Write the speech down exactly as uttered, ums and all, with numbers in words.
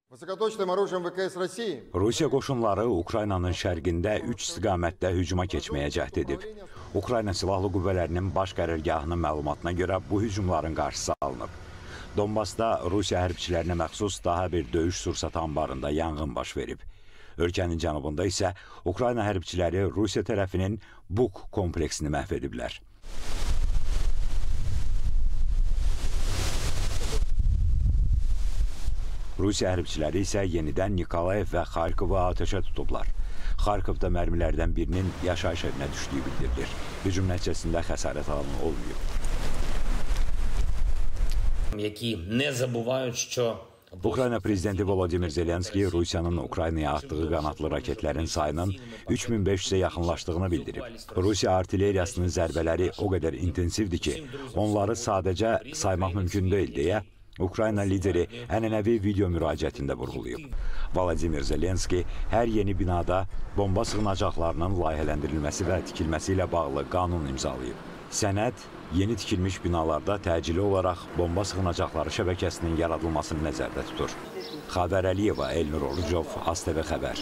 Rusiya qoşunları Ukraynanın şərqində üç istiqamətdə hücuma keçməyə cəhd edib. Ukrayna Silahlı Qüvvələrinin baş qərargahının məlumatına görə bu hücumların qarşısı alınıb. Donbasda Rusiya hərbçilərinə məxsus daha bir döyüş sursat anbarında yanğın baş verib. Ölkənin cənubunda isə Ukrayna hərbçiləri Rusiya tərəfinin Buk kompleksini məhv ediblər. Rusiya hərbçiləri isə yenidən Nikolayev və Xarkovu atəşə tutublar. Xarkovda mərmilərdən birinin yaşayış evinə düşdüyü bildirilir. Hücum nəticəsində xəsarət alan olmayıb. Ukrayna prezidenti Volodimir Zelenski Rusiyanın Ukraynaya atdığı qanadlı raketlərin sayının üç min beş yüzə yaxınlaşdığını bildirib. Rusiya artilleriyasının zərbələri o qədər intensivdir ki, onları sadəcə saymaq mümkün deyil deyə Ukrayna lideri ənənəvi video müraciətində vurğulayıb. Volodimir Zelenski hər yeni binada bomba sığınacaqlarının layihələndirilməsi və tikilməsi ilə bağlı qanun imzalayıb. Sənəd yeni tikilmiş binalarda təcili olaraq bomba sığınacaqları şəbəkəsinin yaradılmasını nəzərdə tutur. Xavər Əliyeva, Elnur Orucov, AzTV Xəbər.